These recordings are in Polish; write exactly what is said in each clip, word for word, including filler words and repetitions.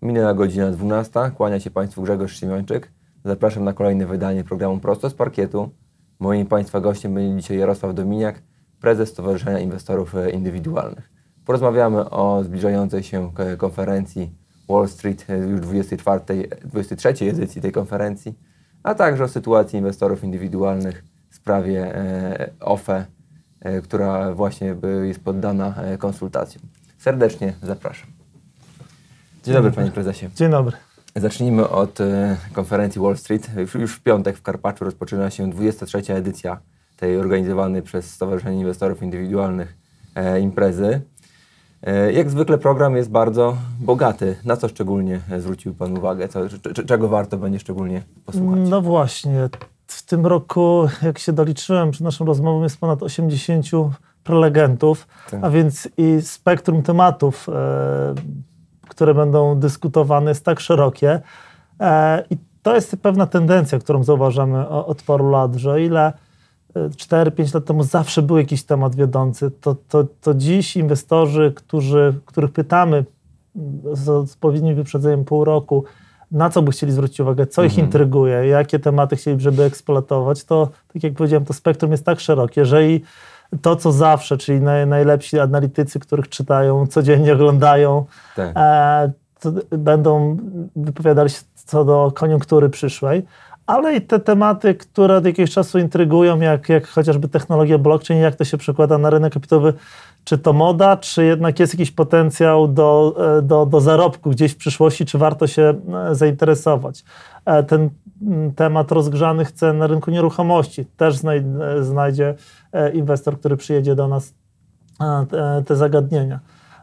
Minęła godzina dwunasta. Kłania się Państwu Grzegorz Siemiończyk. Zapraszam na kolejne wydanie programu Prosto z Parkietu. Moim Państwa gościem będzie dzisiaj Jarosław Dominiak, prezes Stowarzyszenia Inwestorów Indywidualnych. Porozmawiamy o zbliżającej się konferencji Wall Street, już dwudziestej czwartej, dwudziestej trzeciej edycji tej konferencji, a także o sytuacji inwestorów indywidualnych w sprawie O F E, która właśnie jest poddana konsultacjom. Serdecznie zapraszam. Dzień dobry, panie prezesie. Dzień dobry. Zacznijmy od konferencji Wall Street. Już w piątek w Karpaczu rozpoczyna się dwudziesta trzecia edycja tej organizowanej przez Stowarzyszenie Inwestorów Indywidualnych imprezy. Jak zwykle program jest bardzo bogaty. Na co szczególnie zwrócił pan uwagę? Co, czego warto będzie szczególnie posłuchać? No właśnie. W tym roku, jak się doliczyłem przed naszą rozmową, jest ponad osiemdziesięciu prelegentów, tak. A więc i spektrum tematów, e, które będą dyskutowane, jest tak szerokie. E, I to jest pewna tendencja, którą zauważamy od paru lat, że o ile cztery pięć lat temu zawsze był jakiś temat wiodący, to, to, to dziś inwestorzy, którzy, których pytamy z odpowiednim wyprzedzeniem pół roku, na co by chcieli zwrócić uwagę, co ich mhm. intryguje, jakie tematy chcieliby, żeby eksploatować, to tak jak powiedziałem, to spektrum jest tak szerokie, że i to, co zawsze, czyli naj, najlepsi analitycy, których czytają, codziennie oglądają, tak. e, to będą wypowiadali się co do koniunktury przyszłej, ale i te tematy, które od jakiegoś czasu intrygują, jak, jak chociażby technologia blockchain, jak to się przekłada na rynek kapitałowy, czy to moda, czy jednak jest jakiś potencjał do, do, do zarobku gdzieś w przyszłości, czy warto się zainteresować. Ten temat rozgrzanych cen na rynku nieruchomości też znaj, znajdzie inwestor, który przyjedzie do nas te, te zagadnienia.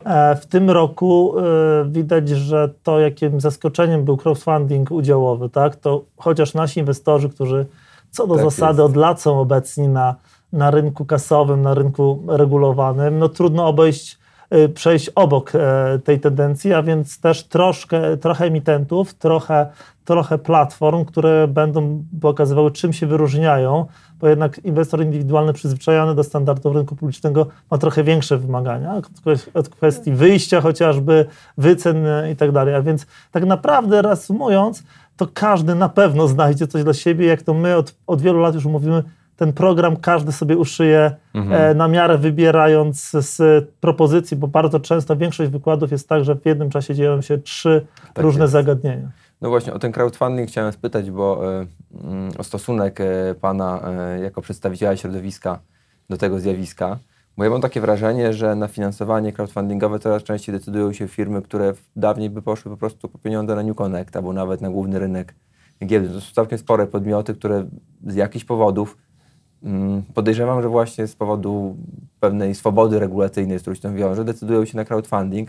W tym roku widać, że to, jakim zaskoczeniem był crowdfunding udziałowy, tak, to chociaż nasi inwestorzy, którzy co do tak zasady jest. od lat są obecni na, na rynku kasowym, na rynku regulowanym, no trudno obejść, przejść obok tej tendencji, a więc też troszkę, trochę emitentów, trochę, trochę platform, które będą pokazywały, czym się wyróżniają, bo jednak inwestor indywidualny przyzwyczajony do standardów rynku publicznego ma trochę większe wymagania od kwestii wyjścia chociażby, wycen i tak dalej. A więc tak naprawdę reasumując, to każdy na pewno znajdzie coś dla siebie, jak to my od, od wielu lat już mówimy, ten program każdy sobie uszyje mhm. e, na miarę, wybierając z propozycji, bo bardzo często większość wykładów jest tak, że w jednym czasie dzieją się trzy tak różne jest. zagadnienia. No właśnie, o ten crowdfunding chciałem spytać, bo e, o stosunek e, pana e, jako przedstawiciela środowiska do tego zjawiska, bo ja mam takie wrażenie, że na finansowanie crowdfundingowe coraz częściej decydują się firmy, które dawniej by poszły po prostu po pieniądze na New Connect, albo nawet na główny rynek giełdy. To są całkiem spore podmioty, które z jakichś powodów, mm, podejrzewam, że właśnie z powodu pewnej swobody regulacyjnej, z którą się tam wiąże, decydują się na crowdfunding.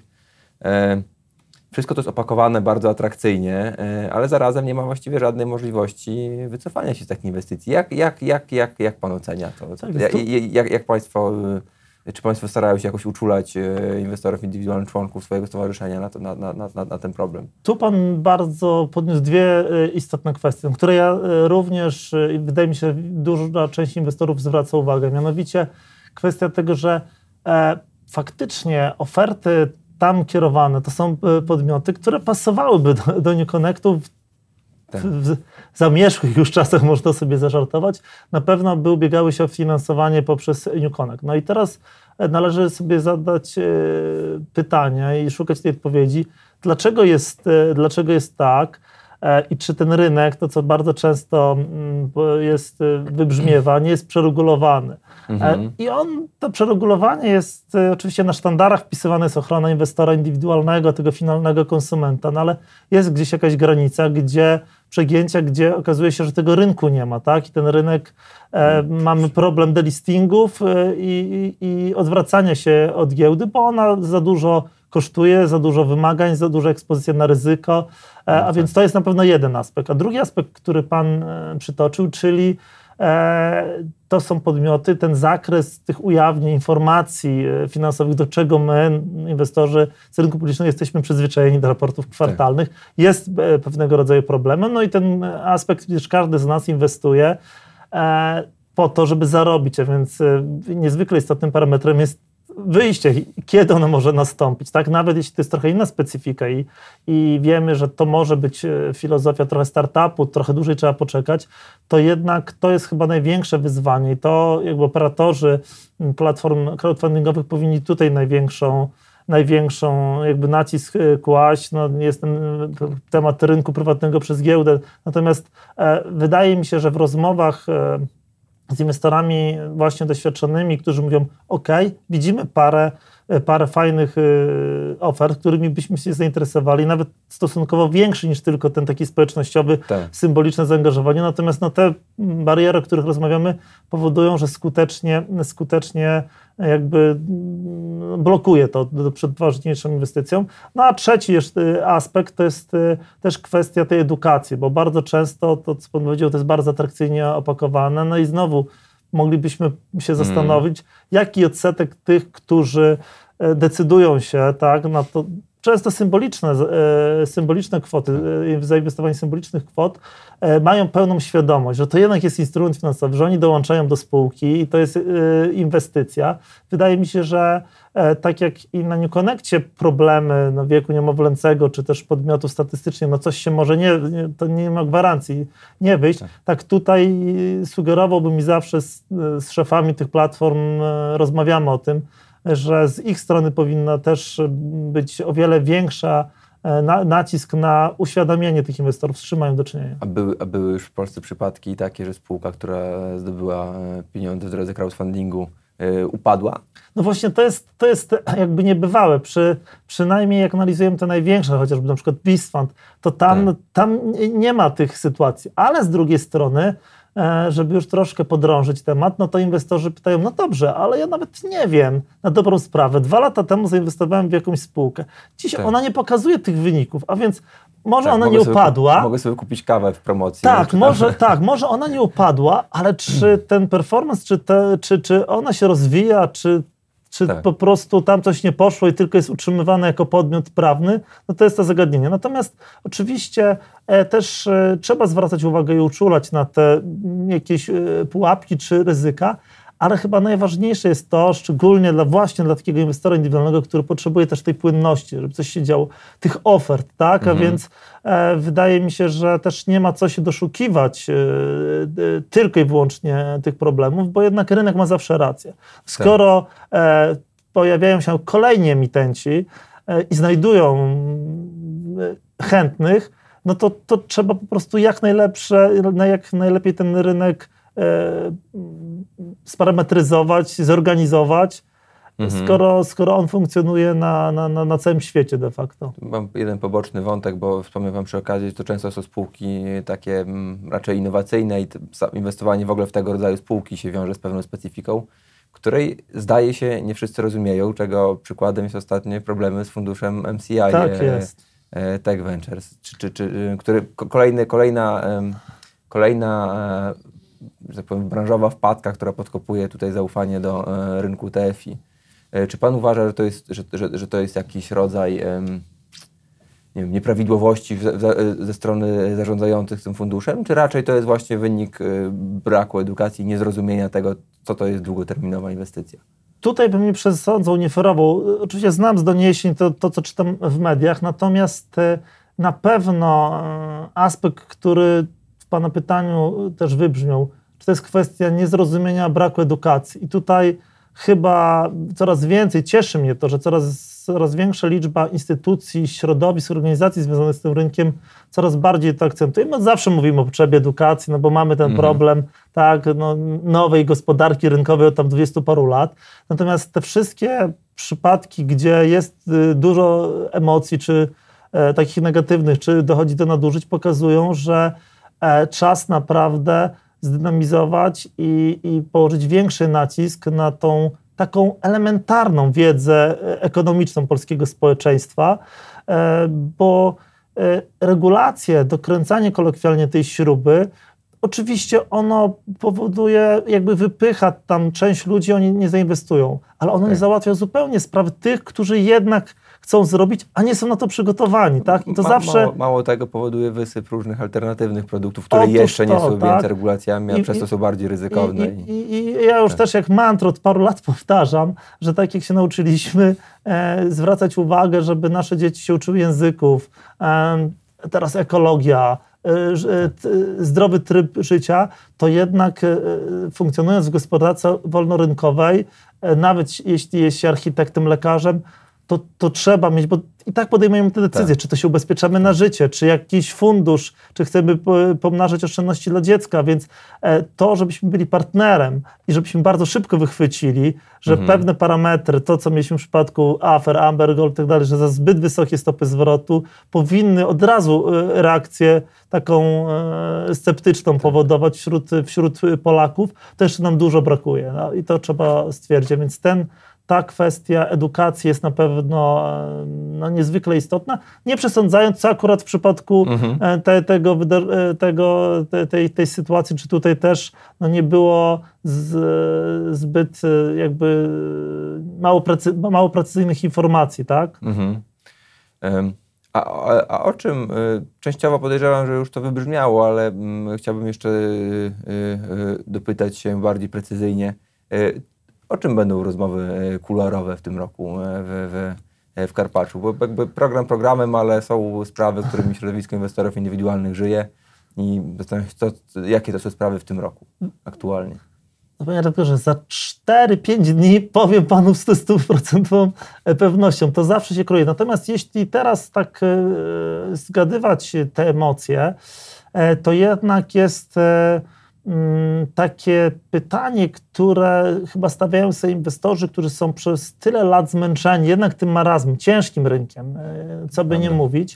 E, Wszystko to jest opakowane bardzo atrakcyjnie, ale zarazem nie ma właściwie żadnej możliwości wycofania się z takich inwestycji. Jak, jak, jak, jak, jak pan ocenia to? Tak, jak, jak, jak państwo, czy państwo starają się jakoś uczulać inwestorów indywidualnych, członków swojego stowarzyszenia na, to, na, na, na, na ten problem? Tu pan bardzo podniósł dwie istotne kwestie, na które ja również, wydaje mi się, duża część inwestorów zwraca uwagę. Mianowicie kwestia tego, że e, faktycznie oferty tam kierowane to są podmioty, które pasowałyby do, do New Connectu w, tak. w, w zamierzchłych już czasach, można sobie zażartować. Na pewno by ubiegały się o finansowanie poprzez New Connect. No i teraz należy sobie zadać e, pytanie i szukać tej odpowiedzi, dlaczego jest, e, dlaczego jest tak e, i czy ten rynek, to co bardzo często m, jest, wybrzmiewa, nie jest przeregulowany. Mhm. I on, to przeregulowanie jest oczywiście na sztandarach wpisywane, jest ochrona inwestora indywidualnego, tego finalnego konsumenta, no ale jest gdzieś jakaś granica, gdzie przegięcia, gdzie okazuje się, że tego rynku nie ma, tak? I ten rynek, e, mamy problem delistingów e, i, i odwracania się od giełdy, bo ona za dużo kosztuje, za dużo wymagań, za duża ekspozycja na ryzyko, e, a więc to jest na pewno jeden aspekt. A drugi aspekt, który pan e, przytoczył, czyli to są podmioty, ten zakres tych ujawnień, informacji finansowych, do czego my, inwestorzy z rynku publicznego, jesteśmy przyzwyczajeni do raportów kwartalnych, tak. jest pewnego rodzaju problemem. No i ten aspekt, przecież każdy z nas inwestuje po to, żeby zarobić, a więc niezwykle istotnym parametrem jest wyjście, kiedy ono może nastąpić, tak? Nawet jeśli to jest trochę inna specyfika i, i wiemy, że to może być filozofia trochę startupu, trochę dłużej trzeba poczekać, to jednak to jest chyba największe wyzwanie i to jakby operatorzy platform crowdfundingowych powinni tutaj największą największą jakby nacisk kłaść. No, jest ten temat rynku prywatnego przez giełdę. Natomiast e, wydaje mi się, że w rozmowach e, z inwestorami właśnie doświadczonymi, którzy mówią, ok, widzimy parę, parę fajnych y, ofert, którymi byśmy się zainteresowali, nawet stosunkowo większy niż tylko ten taki społecznościowy, tak. symboliczne zaangażowanie. Natomiast no, te bariery, o których rozmawiamy, powodują, że skutecznie, skutecznie jakby blokuje to przed ważniejszą inwestycją. No a trzeci jeszcze aspekt to jest też kwestia tej edukacji, bo bardzo często to, co pan powiedział, to jest bardzo atrakcyjnie opakowane. No i znowu moglibyśmy się zastanowić, mm. jaki odsetek tych, którzy decydują się tak, na to, często symboliczne, e, symboliczne kwoty, e, zainwestowanie symbolicznych kwot, e, mają pełną świadomość, że to jednak jest instrument finansowy, że oni dołączają do spółki i to jest e, inwestycja. Wydaje mi się, że e, tak jak i na NewConnectie problemy no, wieku niemowlęcego, czy też podmiotów statystycznie, no coś się może nie, nie to nie ma gwarancji nie wyjść, tak, tak tutaj sugerowałbym i zawsze z, z szefami tych platform e, rozmawiamy o tym, że z ich strony powinna też być o wiele większa na, nacisk na uświadomienie tych inwestorów, z czym mają do czynienia. A były, a były już w Polsce przypadki takie, że spółka, która zdobyła pieniądze w drodze crowdfundingu, yy, upadła? No właśnie to jest, to jest jakby niebywałe. Przy, przynajmniej jak analizujemy te największe, chociażby na przykład BizFund, to tam, tak. tam nie ma tych sytuacji. Ale z drugiej strony, żeby już troszkę podrążyć temat, no to inwestorzy pytają, no dobrze, ale ja nawet nie wiem, na dobrą sprawę. Dwa lata temu zainwestowałem w jakąś spółkę. Dziś tak. ona nie pokazuje tych wyników, a więc może tak, ona nie upadła. Kup, mogę sobie kupić kawę w promocji. Tak, może, tak, może ona nie upadła, ale czy ten performance, czy, te, czy, czy ona się rozwija, czy czy tak. po prostu tam coś nie poszło i tylko jest utrzymywane jako podmiot prawny, no to jest to zagadnienie. Natomiast oczywiście e, też e, trzeba zwracać uwagę i uczulać na te m, jakieś e, pułapki czy ryzyka, ale chyba najważniejsze jest to, szczególnie dla właśnie dla takiego inwestora indywidualnego, który potrzebuje też tej płynności, żeby coś się działo, tych ofert, tak? Mhm. A więc e, wydaje mi się, że też nie ma co się doszukiwać e, e, tylko i wyłącznie tych problemów, bo jednak rynek ma zawsze rację. Skoro e, pojawiają się kolejni emitenci e, i znajdują e, chętnych, no to, to trzeba po prostu jak najlepsze, jak najlepiej ten rynek E, sparametryzować, zorganizować, mhm. skoro, skoro on funkcjonuje na, na, na, na całym świecie de facto. Mam jeden poboczny wątek, bo wspomniałem wam przy okazji, że to często są spółki takie m, raczej innowacyjne i inwestowanie w ogóle w tego rodzaju spółki się wiąże z pewną specyfiką, której zdaje się nie wszyscy rozumieją, czego przykładem jest ostatnie problemy z funduszem M C I, tak jest. E, Tech Ventures, czy, czy, czy, który kolejny, kolejna, kolejna że tak powiem, branżowa wpadka, która podkopuje tutaj zaufanie do e, rynku T F I. E, czy pan uważa, że to jest, że, że, że to jest jakiś rodzaj e, nie wiem, nieprawidłowości w, w, ze strony zarządzających tym funduszem, czy raczej to jest właśnie wynik e, braku edukacji, niezrozumienia tego, co to jest długoterminowa inwestycja? Tutaj bym nie przesądzał, nie ferował. Oczywiście znam z doniesień to, to, co czytam w mediach, natomiast e, na pewno e, aspekt, który w pana pytaniu też wybrzmiał, czy to jest kwestia niezrozumienia, braku edukacji. I tutaj chyba coraz więcej, cieszy mnie to, że coraz, coraz większa liczba instytucji, środowisk, organizacji związanych z tym rynkiem coraz bardziej to akcentuje. My zawsze mówimy o potrzebie edukacji, no bo mamy ten mm. problem tak, no, nowej gospodarki rynkowej od tam dwudziestu paru lat. Natomiast te wszystkie przypadki, gdzie jest y, dużo emocji, czy e, takich negatywnych, czy dochodzi do nadużyć, pokazują, że e, czas naprawdę zdynamizować i, i położyć większy nacisk na tą taką elementarną wiedzę ekonomiczną polskiego społeczeństwa, bo regulacje, dokręcanie kolokwialnie tej śruby, oczywiście ono powoduje, jakby wypycha tam część ludzi, oni nie zainwestują, ale ono okay. nie załatwia zupełnie spraw tych, którzy jednak chcą zrobić, a nie są na to przygotowani, tak? I to Ma, zawsze... Mało, mało tego powoduje wysyp różnych alternatywnych produktów, które Otóż jeszcze nie to, są objęte tak? regulacjami, a I, przez to są bardziej ryzykowne. I, i, i, i ja już tak. też jak mantrę od paru lat powtarzam, że tak jak się nauczyliśmy e, zwracać uwagę, żeby nasze dzieci się uczyły języków, e, teraz ekologia, zdrowy tryb życia, to jednak funkcjonując w gospodarce wolnorynkowej, nawet jeśli jest się architektem, lekarzem, to, to trzeba mieć, bo i tak podejmujemy te decyzje, tak. czy to się ubezpieczamy na życie, czy jakiś fundusz, czy chcemy pomnażać oszczędności dla dziecka, więc to, żebyśmy byli partnerem i żebyśmy bardzo szybko wychwycili, że mhm. pewne parametry, to co mieliśmy w przypadku afer, Amber Gold i tak dalej, że za zbyt wysokie stopy zwrotu powinny od razu reakcję taką sceptyczną powodować wśród, wśród Polaków, to jeszcze nam dużo brakuje, no, i to trzeba stwierdzić, więc ten ta kwestia edukacji jest na pewno no, niezwykle istotna, nie przesądzając, co akurat w przypadku mhm. te, tego, tego, te, tej, tej sytuacji, czy tutaj też no, nie było z, zbyt jakby mało, precy, mało precyzyjnych informacji, tak? Mhm. Um. A, a, a o czym? Częściowo podejrzewam, że już to wybrzmiało, ale m, chciałbym jeszcze y, y, dopytać się bardziej precyzyjnie. Y, O czym będą rozmowy kuluarowe w tym roku w, w, w Karpaczu? Bo jakby program programem, ale są sprawy, którymi środowisko inwestorów indywidualnych żyje i zastanawiam się, co, jakie to są sprawy w tym roku aktualnie. No panie redaktorze, za cztery pięć dni powiem panu z stuprocentową pewnością. To zawsze się kroi. Natomiast jeśli teraz tak e, zgadywać te emocje, e, to jednak jest... E, takie pytanie, które chyba stawiają sobie inwestorzy, którzy są przez tyle lat zmęczeni jednak tym marazmem, ciężkim rynkiem, co by nie mówić.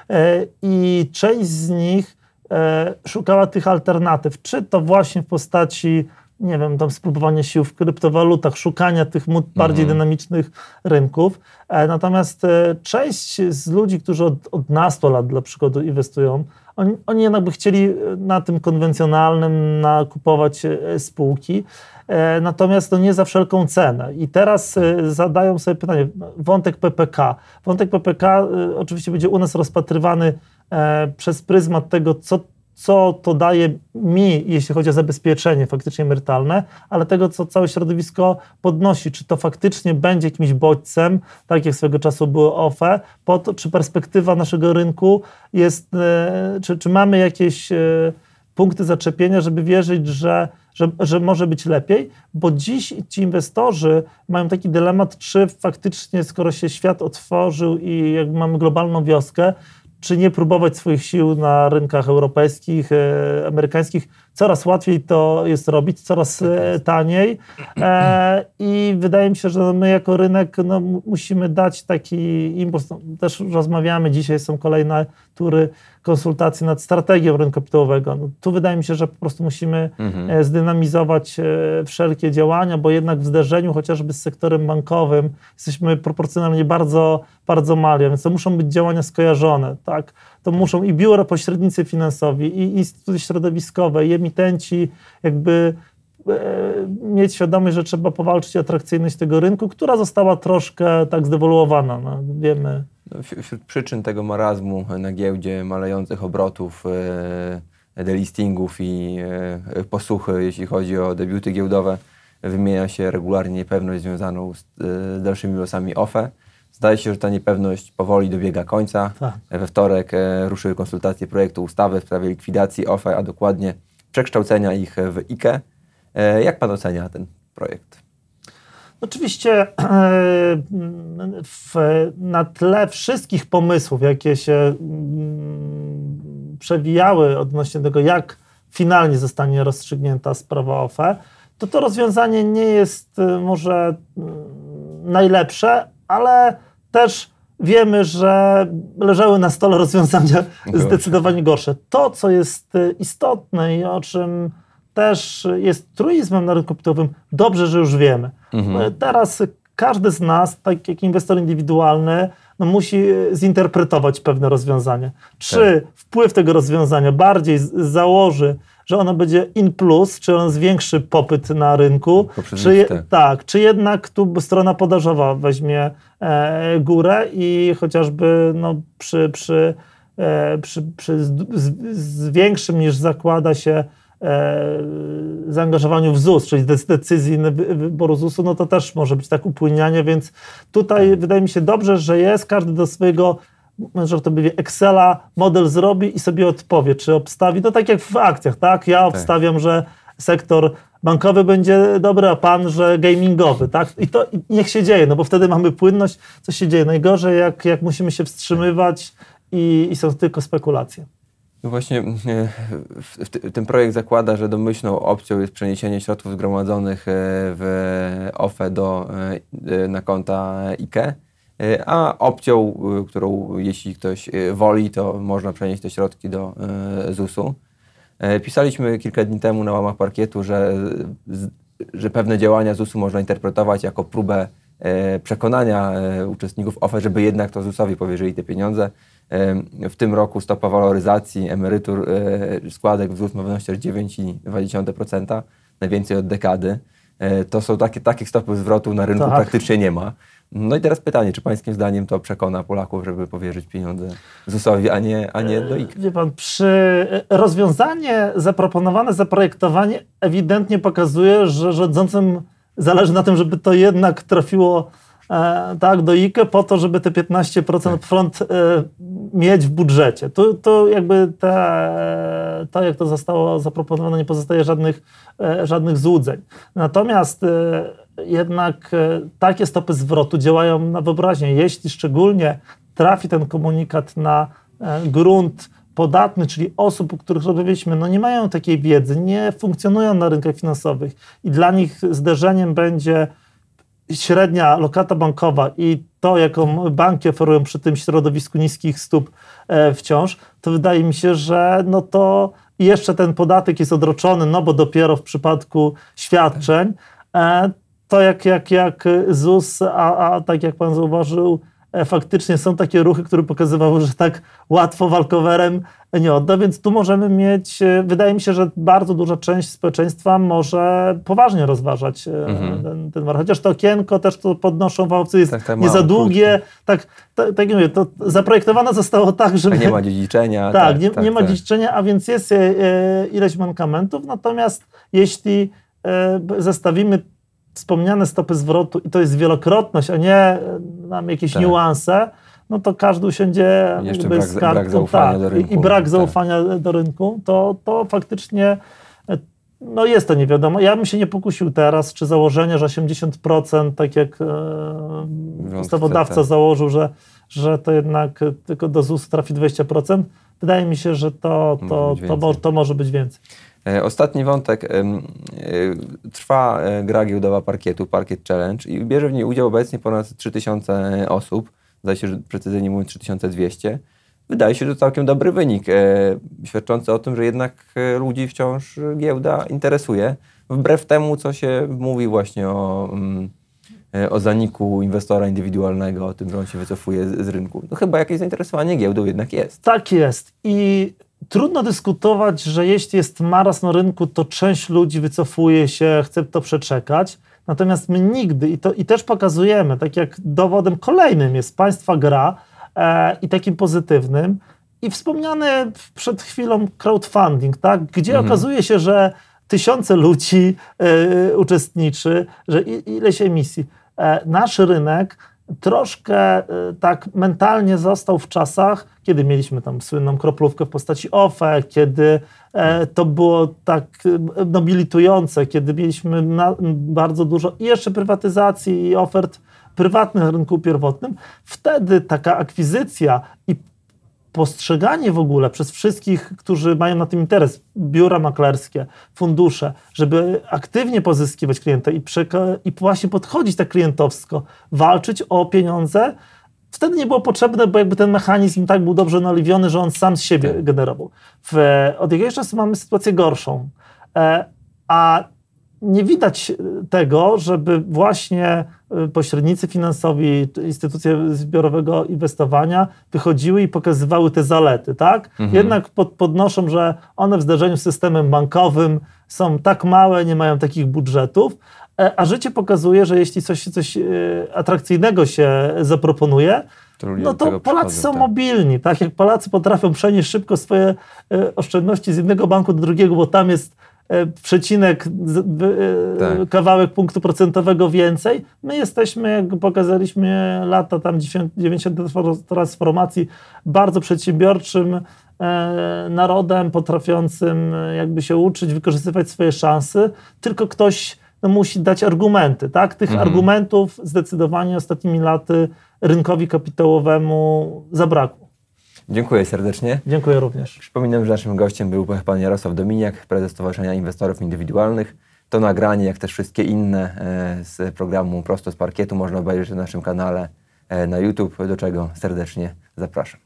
I część z nich szukała tych alternatyw, czy to właśnie w postaci, nie wiem, tam spróbowania sił w kryptowalutach, szukania tych bardziej mhm. dynamicznych rynków. Natomiast część z ludzi, którzy od, od nastu lat dla przykładu inwestują, Oni, oni jednak by chcieli na tym konwencjonalnym nakupować spółki, e, natomiast to nie za wszelką cenę. I teraz e, zadają sobie pytanie, wątek P P K. Wątek P P K e, oczywiście będzie u nas rozpatrywany e, przez pryzmat tego, co, co to daje mi, jeśli chodzi o zabezpieczenie faktycznie emerytalne, ale tego, co całe środowisko podnosi. Czy to faktycznie będzie jakimś bodźcem, tak jak swego czasu było O F E, po to, czy perspektywa naszego rynku jest, czy, czy mamy jakieś punkty zaczepienia, żeby wierzyć, że, że, że może być lepiej, bo dziś ci inwestorzy mają taki dylemat, czy faktycznie, skoro się świat otworzył i jakby mamy globalną wioskę, czy nie próbować swoich sił na rynkach europejskich, e, amerykańskich. Coraz łatwiej to jest robić, coraz e, taniej e, i wydaje mi się, że my jako rynek no, musimy dać taki impuls. No, też rozmawiamy, dzisiaj są kolejne tury konsultacji nad strategią rynku kapitałowego. No, tu wydaje mi się, że po prostu musimy mhm. e, zdynamizować e, wszelkie działania, bo jednak w zderzeniu chociażby z sektorem bankowym jesteśmy proporcjonalnie bardzo, bardzo mali, więc to muszą być działania skojarzone, tak? To muszą i biura pośrednicy finansowi, i instytuty środowiskowe, i emitenci jakby e, mieć świadomość, że trzeba powalczyć o atrakcyjność tego rynku, która została troszkę tak zdewoluowana. No, wiemy. No, wśród przyczyn tego marazmu na giełdzie, malejących obrotów, e, delistingów i e, posłuchy, jeśli chodzi o debiuty giełdowe, wymienia się regularnie niepewność związaną z e, dalszymi losami O F E. Zdaje się, że ta niepewność powoli dobiega końca. Tak. We wtorek e, ruszyły konsultacje projektu ustawy w sprawie likwidacji O F E, a dokładnie przekształcenia ich w I K E. E, jak pan ocenia ten projekt? Oczywiście w, na tle wszystkich pomysłów, jakie się mm, przewijały odnośnie tego, jak finalnie zostanie rozstrzygnięta sprawa O F E, to to rozwiązanie nie jest może najlepsze, ale też wiemy, że leżały na stole rozwiązania zdecydowanie gorsze. To, co jest istotne i o czym też jest truizmem na rynku kapitałowym, dobrze, że już wiemy. Mhm. Teraz każdy z nas, tak jak inwestor indywidualny, no musi zinterpretować pewne rozwiązanie. Czy tak. wpływ tego rozwiązania bardziej założy że ono będzie in plus, czy on zwiększy popyt na rynku, czy, tak, czy jednak tu strona podażowa weźmie e, górę i chociażby no, przy, przy, e, przy, przy z, z, z większym niż zakłada się e, zaangażowaniu w Z U S, czyli decyzji wyboru Z U S-u, no to też może być tak upłynianie, więc tutaj wydaje mi się dobrze, że jest, każdy do swojego, że to będzie Excela, model zrobi i sobie odpowie, czy obstawi, no tak jak w akcjach, tak? Ja obstawiam, tak. że sektor bankowy będzie dobry, a pan, że gamingowy, tak? I to i niech się dzieje, no bo wtedy mamy płynność, co się dzieje. Najgorzej, jak, jak musimy się wstrzymywać i, i są tylko spekulacje. No właśnie w, w, ten projekt zakłada, że domyślną opcją jest przeniesienie środków zgromadzonych w O F E do, na konta I K E, a opcją, którą jeśli ktoś woli, to można przenieść te środki do Z U S-u. Pisaliśmy kilka dni temu na łamach Parkietu, że, że pewne działania Z U S-u można interpretować jako próbę przekonania uczestników O F E, żeby jednak to Z U S-owi powierzyli te pieniądze. W tym roku stopa waloryzacji emerytur składek w Z U S ma wynosić dziewięć przecinek dwa procent, najwięcej od dekady. To są takie, takich stopy zwrotu na rynku tak. praktycznie nie ma. No i teraz pytanie, czy pańskim zdaniem to przekona Polaków, żeby powierzyć pieniądze Z U S-owi, a nie, a nie do I K E? Wie pan, przy rozwiązanie zaproponowane, zaprojektowanie ewidentnie pokazuje, że rządzącym zależy na tym, żeby to jednak trafiło e, tak, do I K E po to, żeby te piętnaście procent tak. front e, mieć w budżecie. To, to jakby te, to, jak to zostało zaproponowane, nie pozostaje żadnych, e, żadnych złudzeń. Natomiast e, jednak e, takie stopy zwrotu działają na wyobraźnię. Jeśli szczególnie trafi ten komunikat na e, grunt podatny, czyli osób, u których rozmawialiśmy, no nie mają takiej wiedzy, nie funkcjonują na rynkach finansowych i dla nich zderzeniem będzie średnia lokata bankowa i to, jaką banki oferują przy tym środowisku niskich stóp e, wciąż, to wydaje mi się, że no to jeszcze ten podatek jest odroczony, no bo dopiero w przypadku świadczeń e, to jak, jak, jak Z U S, a, a tak jak pan zauważył, e, faktycznie są takie ruchy, które pokazywały, że tak łatwo walkowerem nie odda, więc tu możemy mieć, e, wydaje mi się, że bardzo duża część społeczeństwa może poważnie rozważać e, mhm. ten, ten war. Chociaż to okienko też to podnoszą wałcy, jest tak, tak nie za długie, tak, tak, tak jak mówię, to zaprojektowane zostało tak, że... nie ma dziedziczenia. Tak, tak, nie, tak, nie ma tak. dziedziczenia, a więc jest e, ileś mankamentów, natomiast jeśli e, zestawimy wspomniane stopy zwrotu i to jest wielokrotność, a nie nam jakieś tak. niuanse, no to każdy usiądzie jakby brak, z kartką brak zaufania tak, do rynku. I, i brak tak. zaufania do rynku, to, to faktycznie no jest to nie wiadomo. Ja bym się nie pokusił teraz, czy założenie, że osiemdziesiąt procent, tak jak e, ustawodawca założył, że, że to jednak tylko do Z U S trafi dwadzieścia procent. Wydaje mi się, że to, to, to, to, to może być więcej. Ostatni wątek. Trwa gra giełdowa Parkietu, Parkiet Challenge i bierze w niej udział obecnie ponad trzy tysiące osób. Zdaje się, że precyzyjnie mówiąc trzy tysiące dwieście. Wydaje się, że to całkiem dobry wynik, świadczący o tym, że jednak ludzi wciąż giełda interesuje. Wbrew temu, co się mówi właśnie o, o zaniku inwestora indywidualnego, o tym, że on się wycofuje z, z rynku. No chyba jakieś zainteresowanie giełdą jednak jest. Tak jest. I trudno dyskutować, że jeśli jest marazm na rynku, to część ludzi wycofuje się, chce to przeczekać. Natomiast my nigdy, i, to, i też pokazujemy, tak jak dowodem kolejnym jest państwa gra e, i takim pozytywnym, i wspomniany przed chwilą crowdfunding, tak, gdzie mhm. okazuje się, że tysiące ludzi e, uczestniczy, że i, ileś emisji. E, nasz rynek troszkę tak mentalnie został w czasach, kiedy mieliśmy tam słynną kroplówkę w postaci O F E, kiedy to było tak nobilitujące, kiedy mieliśmy na, bardzo dużo i jeszcze prywatyzacji i ofert prywatnych na rynku pierwotnym. Wtedy taka akwizycja i postrzeganie w ogóle przez wszystkich, którzy mają na tym interes, biura maklerskie, fundusze, żeby aktywnie pozyskiwać klienta i, przeka- i właśnie podchodzić tak klientowsko, walczyć o pieniądze, wtedy nie było potrzebne, bo jakby ten mechanizm tak był dobrze naoliwiony, że on sam z siebie tak. generował. W, od jakiegoś czasu mamy sytuację gorszą, e, a nie widać tego, żeby właśnie pośrednicy finansowi, instytucje zbiorowego inwestowania wychodziły i pokazywały te zalety, tak? Mhm. Jednak pod, podnoszą, że one w zderzeniu z systemem bankowym są tak małe, nie mają takich budżetów, a życie pokazuje, że jeśli coś, coś atrakcyjnego się zaproponuje, to no to Polacy są tak. mobilni, tak? Jak Polacy potrafią przenieść szybko swoje oszczędności z jednego banku do drugiego, bo tam jest przecinek, tak. kawałek punktu procentowego więcej. My jesteśmy, jak pokazaliśmy lata tam dziewięćdziesiąte transformacji, bardzo przedsiębiorczym narodem, potrafiącym jakby się uczyć, wykorzystywać swoje szanse, tylko ktoś no, musi dać argumenty, tak? Tych mhm. argumentów zdecydowanie ostatnimi laty rynkowi kapitałowemu zabrakło. Dziękuję serdecznie. Dziękuję również. Przypominam, że naszym gościem był pan Jarosław Dominiak, prezes Stowarzyszenia Inwestorów Indywidualnych. To nagranie, jak też wszystkie inne z programu Prosto z Parkietu można obejrzeć na naszym kanale na YouTube, do czego serdecznie zapraszam.